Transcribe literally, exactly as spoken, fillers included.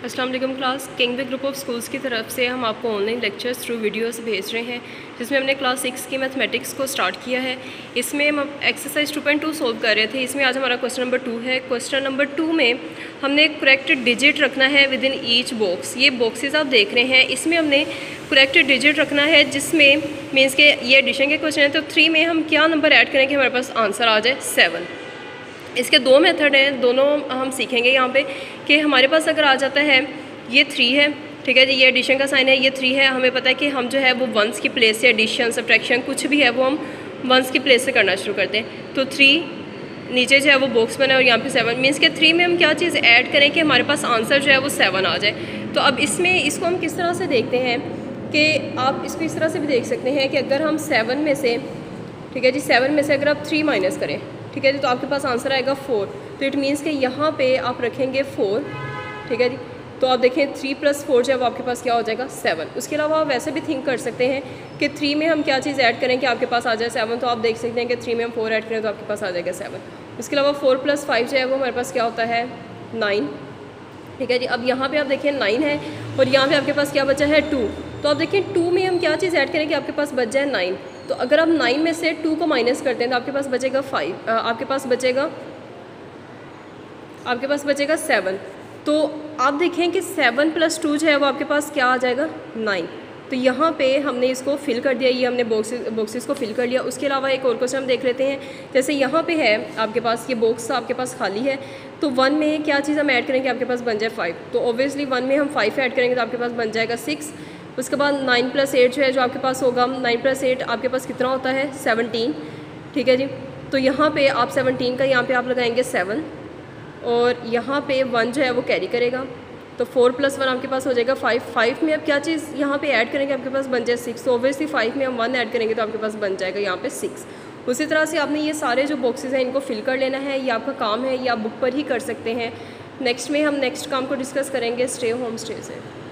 अस्सलाम वालेकुम class. King way group of schools की तरफ से हम आपको ऑनलाइन लेक्चर्स थ्रू वीडियोस भेज रहे हैं, जिसमें हमने क्लास सिक्स की मैथमेटिक्स को स्टार्ट किया है। इसमें हम exercise two point two solve कर रहे थे। इसमें आज हमारा क्वेश्चन नंबर टू है। क्वेश्चन नंबर टू में हमने करेक्ट डिजिट रखना है विद इन ईच बॉक्स। ये बॉक्सेस आप देख रहे हैं, इसमें हमने करेक्ट डिजिट रखना है, जिसमें मीन्स के ये एडिशन के क्वेश्चन है। तो थ्री में हम क्या नंबर ऐड करें कि हमारे पास आंसर आ जाए सेवन। इसके दो मेथड हैं, दोनों हम सीखेंगे यहाँ पे कि हमारे पास अगर आ जाता है ये थ्री है, ठीक है जी, ये एडिशन का साइन है, ये थ्री है। हमें पता है कि हम जो है वो वंस की प्लेस से एडिशन सब्ट्रैक्शन कुछ भी है वो हम वंस की प्लेस से करना शुरू करते हैं। तो थ्री नीचे जो है वो बॉक्स बना है और यहाँ पे सेवन, मीन्स के थ्री में हम क्या चीज़ ऐड करें कि हमारे पास आंसर जो है वो सेवन आ जाए। तो अब इसमें इसको हम किस तरह से देखते हैं कि आप इसको इस तरह से भी देख सकते हैं कि अगर हम सेवन में से, ठीक है जी, सेवन में से अगर आप थ्री माइनस करें, ठीक है जी, तो आपके पास आंसर आएगा फोर। तो इट मीन्स कि यहाँ पे आप रखेंगे फोर, ठीक है जी। तो आप देखें थ्री प्लस फोर जो है वो आपके पास क्या हो जाएगा सेवन। उसके अलावा आप वैसे भी थिंक कर सकते हैं कि थ्री में हम क्या चीज़ ऐड करें कि आपके पास आ जाए सेवन। तो आप देख सकते हैं कि थ्री में हम फोर ऐड करें तो आपके पास आ जाएगा सेवन। उसके अलावा फोर प्लस फाइव जो है वो हमारे पास क्या होता है नाइन, ठीक है जी। अब यहाँ पे आप देखिए नाइन है और यहाँ पे आपके पास क्या बचा है टू। तो आप देखिए टू में हम क्या चीज़ ऐड करें कि आपके पास बच जाए नाइन। तो अगर आप नाइन में से टू को माइनस करते हैं तो आपके पास बचेगा फाइव, आपके पास बचेगा आपके पास बचेगा सेवन। तो आप देखें कि सेवन प्लस टू जो है वो आपके पास क्या आ जाएगा नाइन। तो यहाँ पे हमने इसको फिल कर दिया, ये हमने बॉक्सेस बॉक्सेस को फिल कर लिया। उसके अलावा एक और क्वेश्चन हम देख लेते हैं। जैसे यहाँ पे है आपके पास ये बॉक्स आपके पास खाली है, तो वन में क्या चीज़ हम ऐड करेंगे आपके पास बन जाए फाइव। तो ऑब्वियसली वन में हम फाइव ऐड करेंगे तो आपके पास बन जाएगा सिक्स। उसके बाद नाइन प्लस एट जो है जो आपके पास होगा, नाइन प्लस एट आपके पास कितना होता है सेवनटीन, ठीक है जी। तो यहाँ पे आप सेवनटीन का यहाँ पे आप लगाएंगे सेवन और यहाँ पे वन जो है वो कैरी करेगा। तो फोर प्लस वन आपके पास हो जाएगा फाइव। फाइव में अब क्या चीज़ यहाँ पे ऐड करेंगे आपके पास बन जाए सिक्स। तो ऑब्वियसली फाइव में हम वन ऐड करेंगे तो आपके पास बन जाएगा यहाँ पे सिक्स। उसी तरह से आपने ये सारे जो बॉक्सेस हैं इनको फिल कर लेना है। ये आपका काम है, ये आप बुक पर ही कर सकते हैं। नेक्स्ट में हम नेक्स्ट काम को डिस्कस करेंगे। स्टे होम स्टे से।